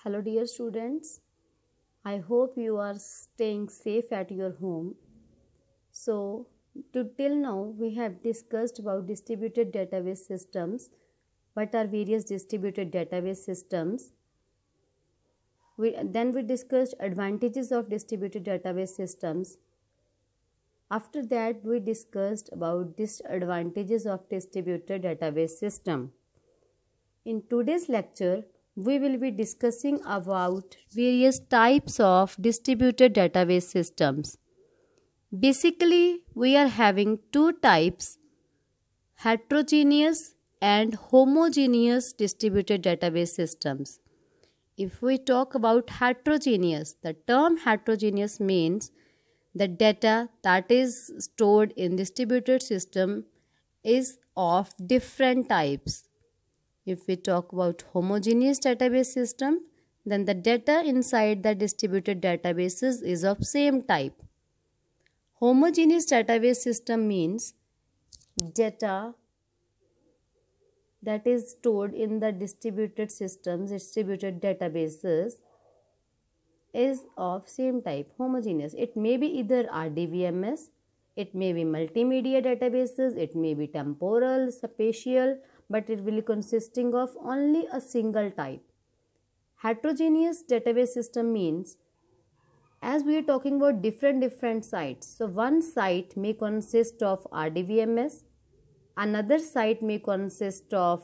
Hello dear students, I hope you are staying safe at your home. So till now we have discussed about distributed database systems. What are various distributed database systems? Then we discussed advantages of distributed database systems. After that we discussed about disadvantages of distributed database system. In today's lecture, we will be discussing about various types of distributed database systems. Basically, we are having two types, heterogeneous and homogeneous distributed database systems. If we talk about heterogeneous, the term heterogeneous means the data that is stored in distributed system is of different types. If we talk about homogeneous database system, then the data inside the distributed databases is of same type. Homogeneous database system means data that is stored in the distributed systems, distributed databases is of same type, homogeneous. It may be either RDBMS, it may be multimedia databases, it may be temporal, spatial, but it will be consisting of only a single type. Heterogeneous database system means, as we are talking about different sites, so one site may consist of RDBMS, another site may consist of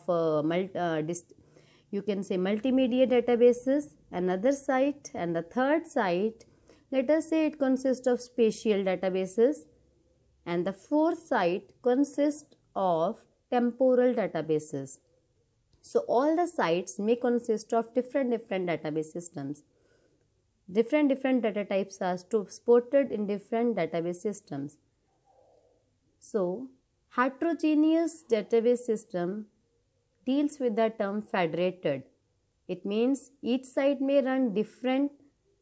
you can say multimedia databases, another site, and the third site, let us say it consists of spatial databases, and the fourth site consists of temporal databases. So all the sites may consist of different database systems. Different data types are supported in different database systems. So heterogeneous database system deals with the term federated. It means each site may run different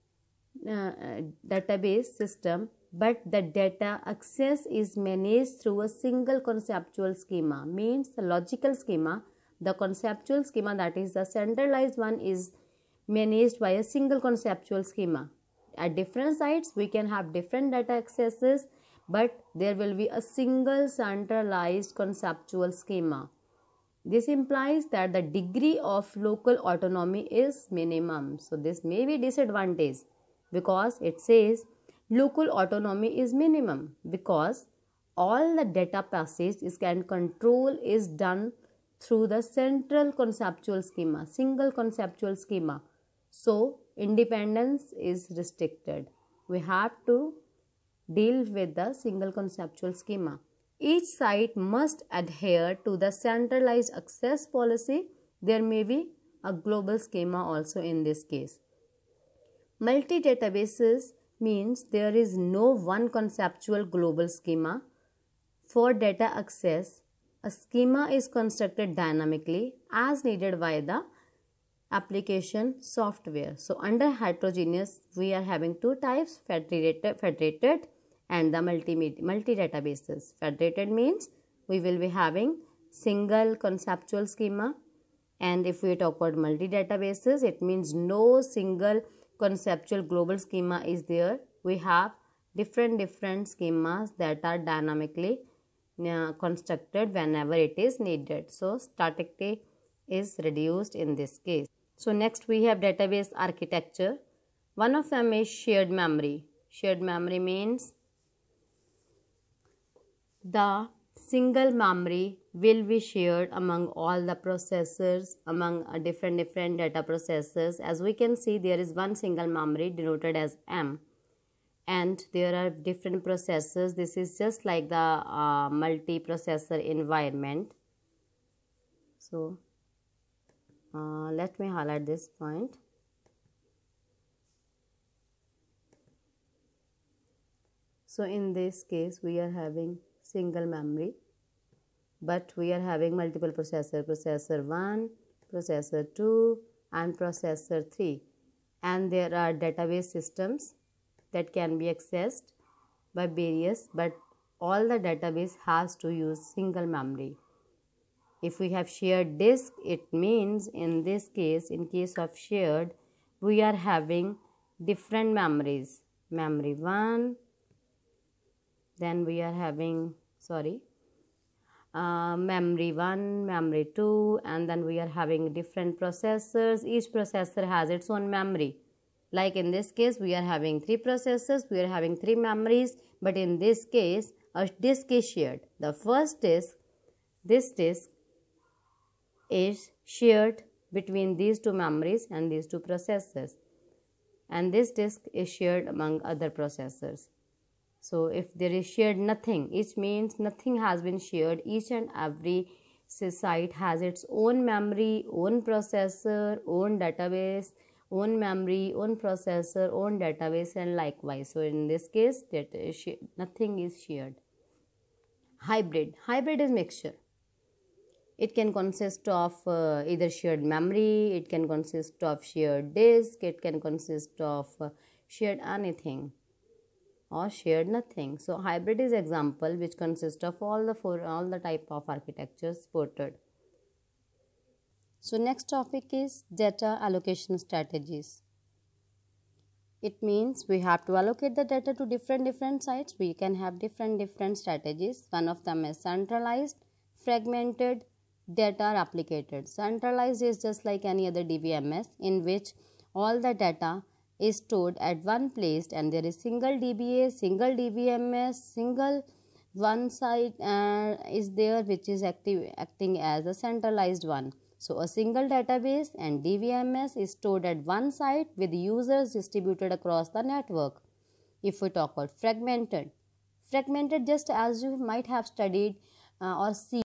database system, but the data access is managed through a single conceptual schema. Means the logical schema, the conceptual schema, that is the centralized one, is managed by a single conceptual schema. At different sites we can have different data accesses, but there will be a single centralized conceptual schema. This implies that the degree of local autonomy is minimum. So this may be disadvantage because it says local autonomy is minimum, because all the data passage and control is done through the central conceptual schema, single conceptual schema. So independence is restricted. We have to deal with the single conceptual schema. Each site must adhere to the centralized access policy. There may be a global schema also in this case. Multi-databases means there is no one conceptual global schema. For data access, a schema is constructed dynamically as needed by the application software. So under heterogeneous, we are having two types, federated and the multi-databases. Federated means we will be having single conceptual schema, and if we talk about multi-databases, it means no single conceptual global schema is there. We have different schemas that are dynamically constructed whenever it is needed. So staticity is reduced in this case. So next we have database architecture. One of them is shared memory. Shared memory means the single memory will be shared among all the processors, among different data processors. As we can see, there is one single memory denoted as M, and there are different processors. This is just like the multi-processor environment. So let me highlight this point. So in this case we are having single memory, but we are having multiple processor 1, processor 2 and processor 3, and there are database systems that can be accessed by various, but all the database has to use single memory. If we have shared disk, it means in this case, in case of shared, we are having different memories. Memory 1, then we are having, memory 1, memory 2, and then we are having different processors. Each processor has its own memory. Like in this case, we are having 3 processors, we are having 3 memories, but in this case, a disk is shared. The first disk, this disk is shared between these 2 memories and these 2 processors, and this disk is shared among other processors. So if there is shared nothing, it means nothing has been shared. Each and every site has its own memory, own processor, own database, own memory, own processor, own database, and likewise. So in this case, nothing is shared. Hybrid is mixture. It can consist of either shared memory, it can consist of shared disk, it can consist of shared anything, or shared nothing. So hybrid is example which consists of all the type of architectures supported. So next topic is data allocation strategies. It means we have to allocate the data to different sites. We can have different strategies. One of them is centralized, fragmented, data replicated. Centralized is just like any other DBMS in which all the data is stored at one place and there is single DBA, single DBMS, single one site is there which is acting as a centralized one. So a single database and DBMS is stored at one site with users distributed across the network. If we talk about fragmented just as you might have studied or seen